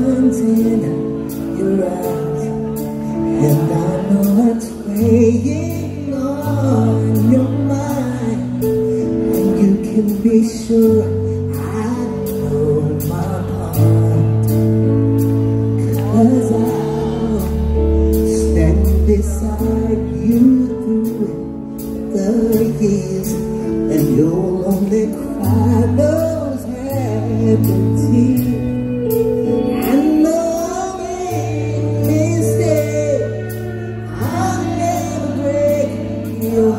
diamonds in your eyes, and I know what's weighing on your mind. And you can be sure I know my part, 'cause I'll stand beside you through the years, and you'll only cry those happy tears. And though I may stay, I'll never break your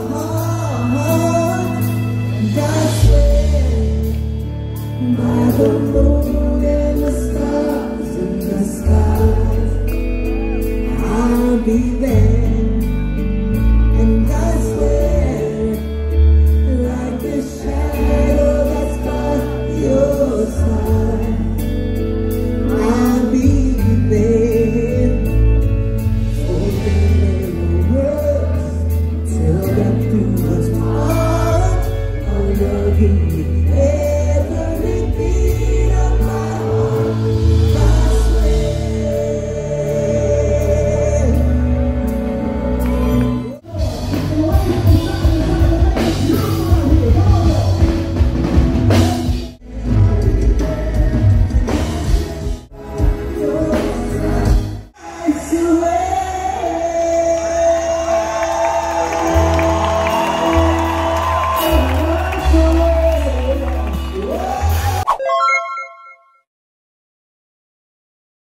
heart. And I swear by the Lord